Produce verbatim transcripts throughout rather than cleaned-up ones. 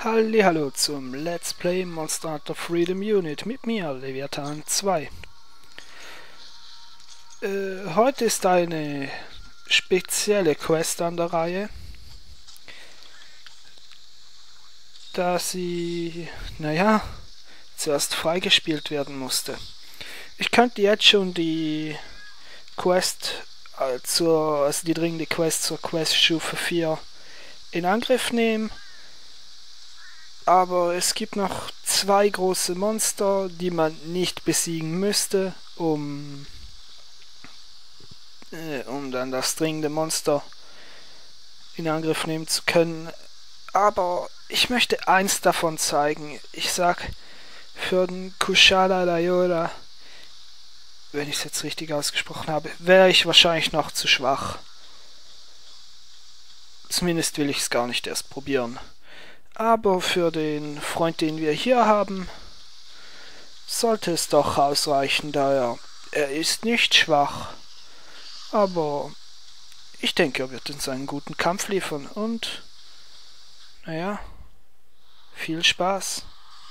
Hallihallo zum Let's Play Monster Hunter Freedom Unit mit mir, Leviathan zwei. Äh, heute ist eine spezielle Quest an der Reihe, da sie, naja, zuerst freigespielt werden musste. Ich könnte jetzt schon die Quest, äh, zur, also die dringende Quest zur Quest-Stufe vier in Angriff nehmen. Aber es gibt noch zwei große Monster, die man nicht besiegen müsste, um, äh, um dann das dringende Monster in Angriff nehmen zu können. Aber ich möchte eins davon zeigen. Ich sag, für den Kushala Daiola, wenn ich es jetzt richtig ausgesprochen habe, wäre ich wahrscheinlich noch zu schwach. Zumindest will ich es gar nicht erst probieren. Aber für den Freund, den wir hier haben, sollte es doch ausreichen, da er, er ist nicht schwach. Aber ich denke, er wird uns einen guten Kampf liefern und, naja, viel Spaß.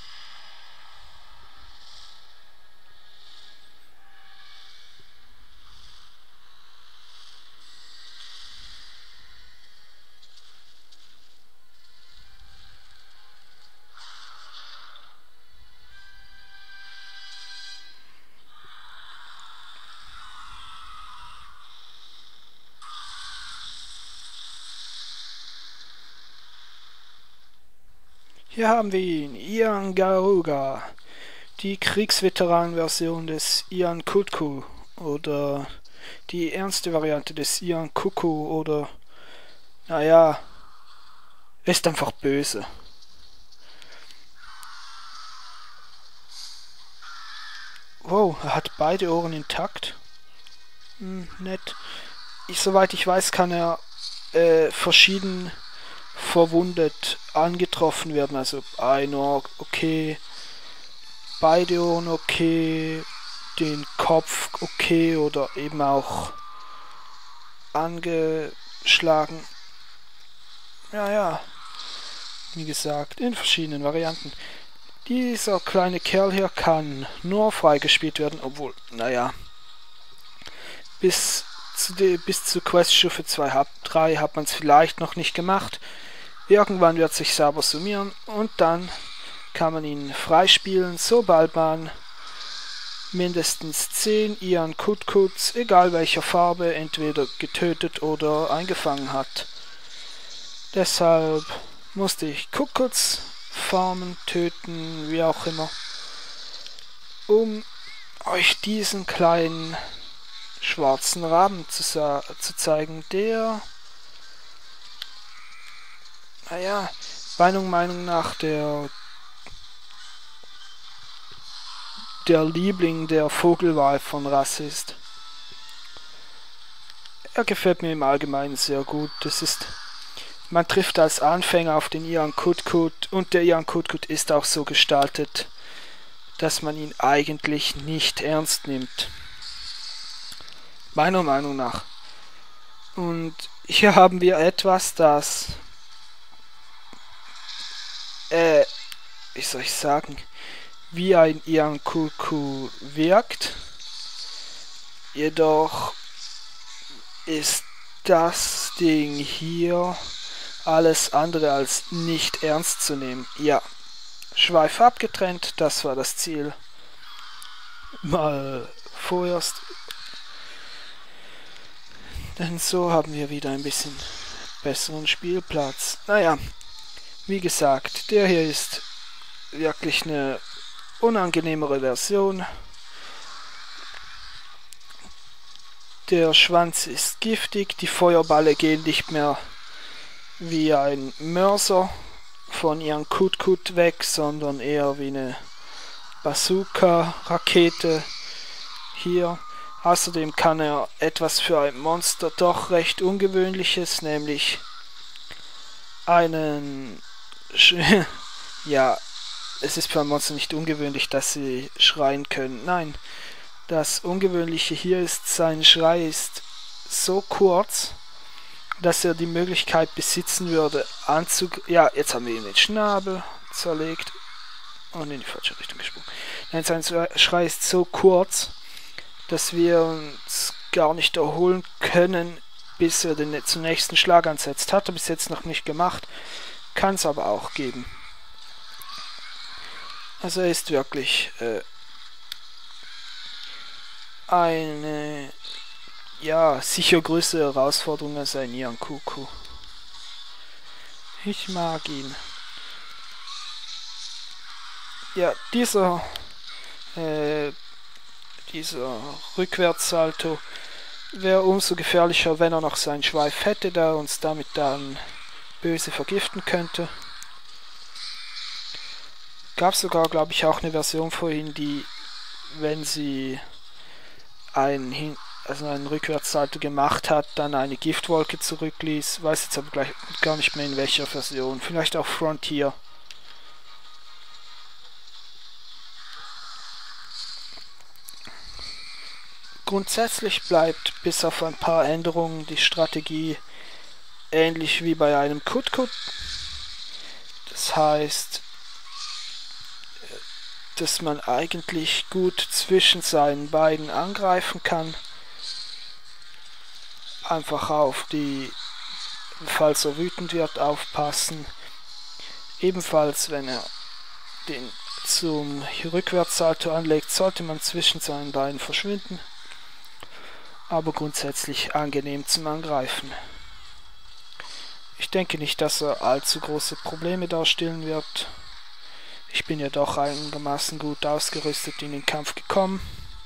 Hier haben wir ihn, Ian Garuga, die Kriegsveteran-Version des Ian Kutku oder die ernste Variante des Ian Kuku oder, naja, ist einfach böse. Wow, er hat beide Ohren intakt. Hm, nett. Ich, soweit ich weiß, kann er äh, verschieden verwundet angetroffen werden, also ein Ohr okay, beide Ohren okay, den Kopf okay oder eben auch angeschlagen. Ja, ja, wie gesagt, in verschiedenen Varianten. Dieser kleine Kerl hier kann nur freigespielt werden, obwohl, naja, bis zu, die, bis zu Quest-Stufe zwei, drei hat man es vielleicht noch nicht gemacht. Irgendwann wird sich sauber summieren und dann kann man ihn freispielen, sobald man mindestens zehn Ian Kutkuts, egal welcher Farbe, entweder getötet oder eingefangen hat. Deshalb musste ich Kutkuts farmen, töten, wie auch immer, um euch diesen kleinen schwarzen Raben zu, zu zeigen, der, naja, meiner Meinung nach der, der Liebling der Vogelwahl von Rasse ist. Er gefällt mir im Allgemeinen sehr gut. Das ist, man trifft als Anfänger auf den Ian Kutkut und der Ian Kutkut ist auch so gestaltet, dass man ihn eigentlich nicht ernst nimmt. Meiner Meinung nach. Und hier haben wir etwas, das Äh, wie soll ich sagen, wie ein Ian Kuku wirkt. Jedoch ist das Ding hier alles andere als nicht ernst zu nehmen. Ja, Schweif abgetrennt, das war das Ziel. Mal vorerst. Denn so haben wir wieder ein bisschen besseren Spielplatz. Naja. Wie gesagt, der hier ist wirklich eine unangenehmere Version. Der Schwanz ist giftig, die Feuerballe gehen nicht mehr wie ein Mörser von Ian Kutkut weg, sondern eher wie eine Bazooka-Rakete hier. Außerdem kann er etwas für ein Monster doch recht Ungewöhnliches, nämlich einen ja, es ist für ein Monster nicht ungewöhnlich, dass sie schreien können. Nein, das Ungewöhnliche hier ist, sein Schrei ist so kurz dass er die Möglichkeit besitzen würde, anzug... Ja, jetzt haben wir ihm den Schnabel zerlegt und in die falsche Richtung gesprungen. Nein, sein Schrei ist so kurz, dass wir uns gar nicht erholen können, bis er den zum nächsten Schlag ansetzt. Hat er bis jetzt noch nicht gemacht, kann es aber auch geben. Also er ist wirklich äh, eine ja sicher größere Herausforderung als ein Ian Kuku. Ich mag ihn. Ja, dieser äh, dieser Rückwärtssalto wäre umso gefährlicher, wenn er noch seinen Schweif hätte, da uns damit dann böse vergiften könnte. Gab sogar, glaube ich, auch eine Version vorhin, die, wenn sie einen, Hin also einen Rückwärtssalto gemacht hat, dann eine Giftwolke zurückließ. Weiß jetzt aber gleich gar nicht mehr in welcher Version. Vielleicht auch Frontier. Grundsätzlich bleibt bis auf ein paar Änderungen die Strategie ähnlich wie bei einem Kutkut. Das heißt, dass man eigentlich gut zwischen seinen beiden angreifen kann. Einfach auf die, falls er wütend wird, aufpassen. Ebenfalls, wenn er den zum Rückwärtssalto anlegt, sollte man zwischen seinen Beinen verschwinden. Aber grundsätzlich angenehm zum Angreifen. Ich denke nicht, dass er allzu große Probleme darstellen wird. Ich bin ja doch einigermaßen gut ausgerüstet in den Kampf gekommen.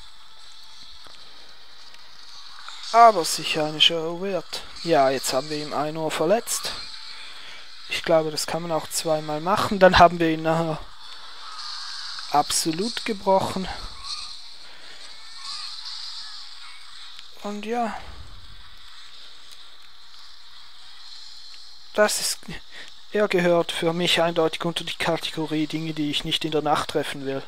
Aber sicher eine Show wert. Ja, jetzt haben wir ihm ein Ohr verletzt. Ich glaube, das kann man auch zweimal machen. Dann haben wir ihn nachher absolut gebrochen. Und ja. Das ist... Er gehört für mich eindeutig unter die Kategorie Dinge, die ich nicht in der Nacht treffen will.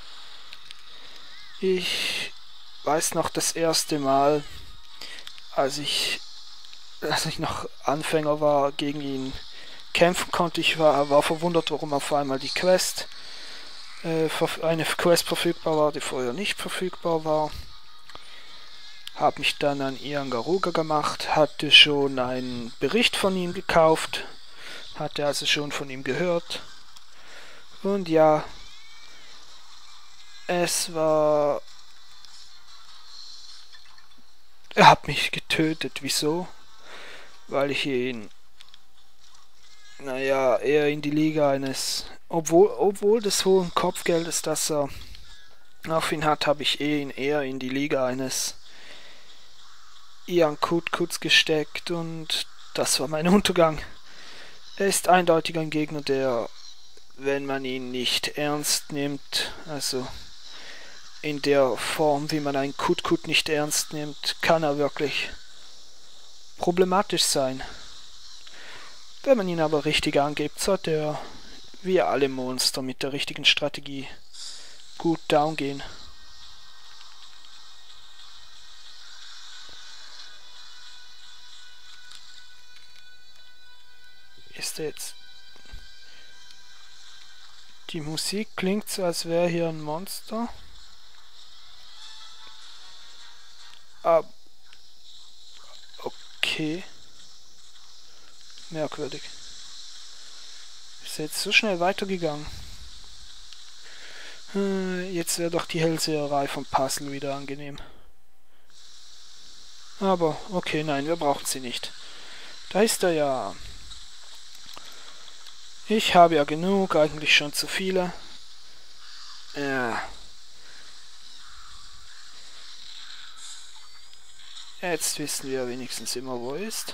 Ich weiß noch das erste Mal, als ich, als ich noch Anfänger war, gegen ihn kämpfen konnte. Ich war, war verwundert, warum auf einmal die Quest, äh, eine Quest verfügbar war, die vorher nicht verfügbar war. Habe mich dann an Ian Garuga gemacht, hatte schon einen Bericht von ihm gekauft. Hatte also schon von ihm gehört. Und ja, es war... Er hat mich getötet. Wieso? Weil ich ihn... Naja, eher in die Liga eines... Obwohl, obwohl des hohen Kopfgeldes, das er auf ihn hat, habe ich ihn eher in die Liga eines Ian Kutkuts gesteckt. Und das war mein Untergang. Er ist eindeutig ein Gegner, der, wenn man ihn nicht ernst nimmt, also in der Form, wie man einen Kutkut nicht ernst nimmt, kann er wirklich problematisch sein. Wenn man ihn aber richtig angeht, sollte er, wie alle Monster, mit der richtigen Strategie gut down gehen. Ist jetzt... Die Musik klingt so, als wäre hier ein Monster. Ah, okay. Merkwürdig. Ist jetzt so schnell weitergegangen. Jetzt wäre doch die Hellseherei vom Puzzle wieder angenehm. Aber, okay, nein, wir brauchen sie nicht. Da ist er ja. Ich habe ja genug, eigentlich schon zu viele. Ja. Jetzt wissen wir wenigstens immer, wo er ist.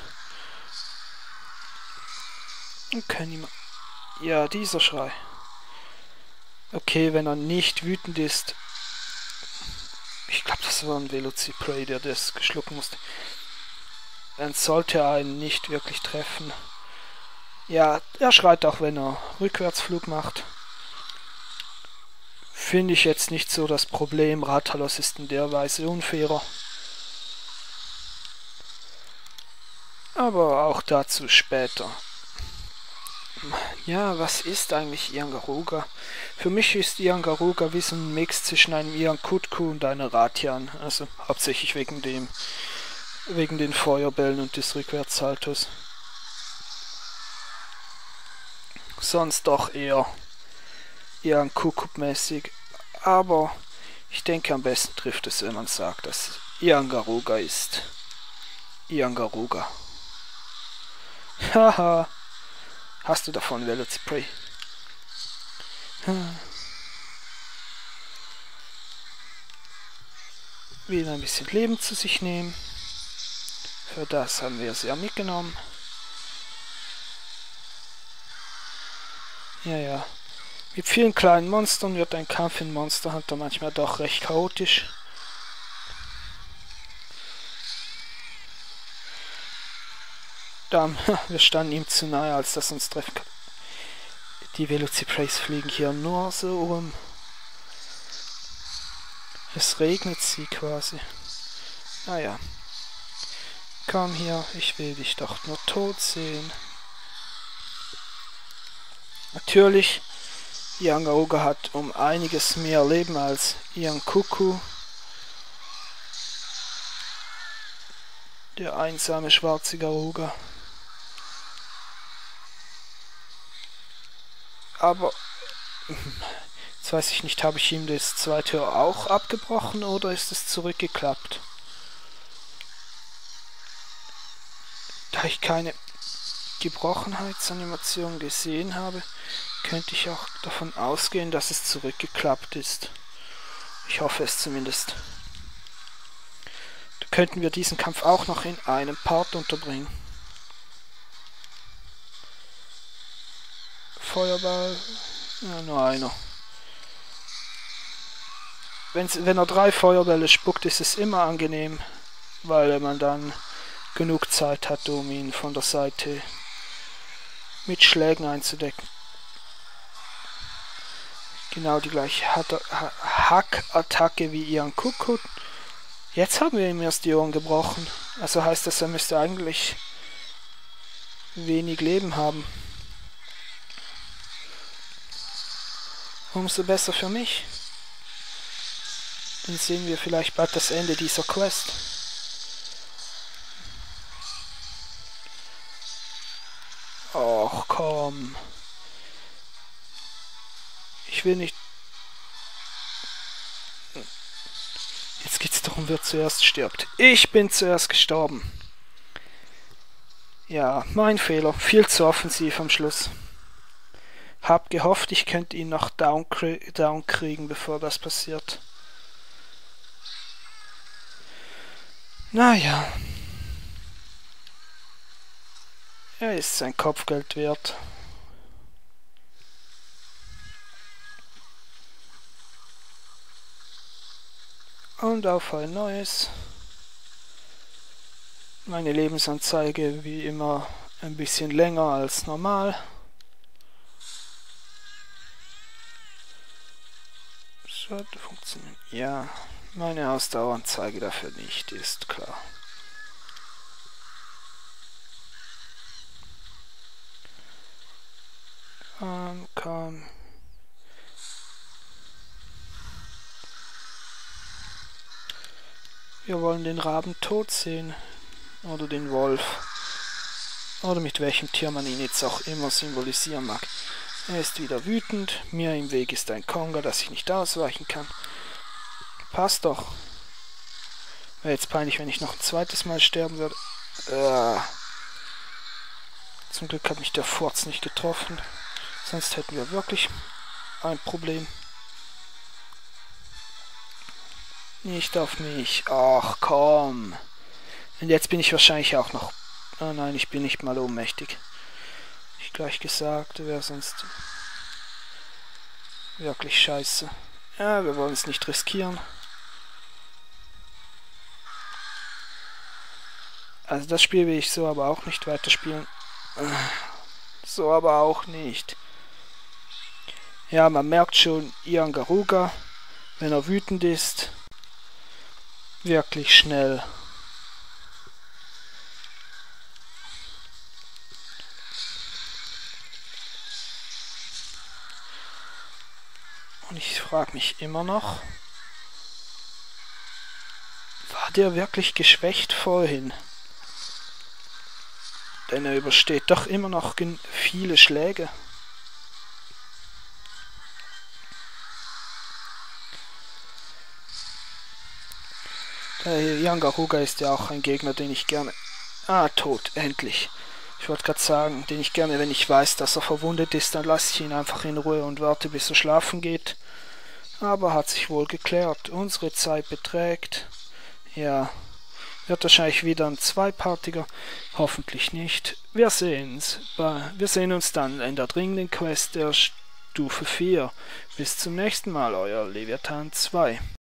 Und können ihm... Ja, dieser Schrei. Okay, wenn er nicht wütend ist... Ich glaube, das war ein Velocipray, der das geschlucken musste. Dann sollte er einen nicht wirklich treffen. Ja, er schreit auch, wenn er Rückwärtsflug macht. Finde ich jetzt nicht so das Problem. Rathalos ist in der Weise unfairer. Aber auch dazu später. Ja, was ist eigentlich Ian Garuga? Für mich ist Ian Garuga wie so ein Mix zwischen einem Ian Kutku und einer Ratian. Also hauptsächlich wegen dem, wegen den Feuerbällen und des Rückwärtssaltos. Sonst doch eher Ian Kukup-mäßig. Aber ich denke, am besten trifft es, wenn man sagt, dass Ian Garuga ist. Ian Garuga. Haha. Hast du davon Velocipray? Wieder ein bisschen Leben zu sich nehmen. Für das haben wir es ja mitgenommen. Ja, ja. Mit vielen kleinen Monstern wird ein Kampf in Monster Hunter manchmal doch recht chaotisch. Dann, wir standen ihm zu nahe, als das uns treffen kann. Die Velociprays fliegen hier nur so um. Es regnet sie quasi. Naja. Komm hier, ich will dich doch nur tot sehen. Natürlich, Ian Garuga hat um einiges mehr Leben als Ian Kuku. Der einsame schwarze Garuga. Aber, jetzt weiß ich nicht, habe ich ihm das zweite Ohr auch abgebrochen oder ist es zurückgeklappt? Da ich keine Gebrochenheitsanimation gesehen habe, könnte ich auch davon ausgehen, dass es zurückgeklappt ist. Ich hoffe es zumindest. Da könnten wir diesen Kampf auch noch in einem Part unterbringen. Feuerball, ja, nur einer. Wenn's, wenn er drei Feuerbälle spuckt, ist es immer angenehm, weil man dann genug Zeit hat, um ihn von der Seite mit Schlägen einzudecken. Genau die gleiche Hack-Attacke wie Ian Kuku. Jetzt haben wir ihm erst die Ohren gebrochen. Also heißt das, er müsste eigentlich wenig Leben haben. Umso besser für mich. Dann sehen wir vielleicht bald das Ende dieser Quest. Och komm. Ich will nicht... Jetzt geht's darum, wer zuerst stirbt. Ich bin zuerst gestorben. Ja, mein Fehler. Viel zu offensiv am Schluss. Hab gehofft, ich könnte ihn noch down, down kriegen, bevor das passiert. Naja. Er ist sein Kopfgeld wert. Und auf ein neues. Meine Lebensanzeige wie immer ein bisschen länger als normal. Sollte funktionieren. Ja, meine Ausdaueranzeige dafür nicht, ist klar. Komm, komm. Wir wollen den Raben tot sehen. Oder den Wolf. Oder mit welchem Tier man ihn jetzt auch immer symbolisieren mag. Er ist wieder wütend. Mir im Weg ist ein Konga, das ich nicht ausweichen kann. Passt doch. Wäre jetzt peinlich, wenn ich noch ein zweites Mal sterben würde. Äh. Zum Glück hat mich der Furz nicht getroffen. Sonst hätten wir wirklich ein Problem. Nicht auf mich. Ach komm. Und jetzt bin ich wahrscheinlich auch noch... Oh nein, ich bin nicht mal ohnmächtig. Ich gleich gesagt, wäre sonst wirklich scheiße. Ja, wir wollen es nicht riskieren. Also das Spiel will ich so aber auch nicht weiterspielen. So aber auch nicht. Ja, man merkt schon, Ian Garuga, wenn er wütend ist, wirklich schnell. Und ich frage mich immer noch, war der wirklich geschwächt vorhin? Denn er übersteht doch immer noch viele Schläge. Der Jan Garuga ist ja auch ein Gegner, den ich gerne... Ah, tot, endlich. Ich wollte gerade sagen, den ich gerne, wenn ich weiß, dass er verwundet ist, dann lasse ich ihn einfach in Ruhe und warte, bis er schlafen geht. Aber hat sich wohl geklärt. Unsere Zeit beträgt... Ja, wird wahrscheinlich wieder ein zweipartiger. Hoffentlich nicht. Wir sehen's. Wir sehen uns dann in der dringenden Quest der Stufe vier. Bis zum nächsten Mal, euer Leviathan zwei.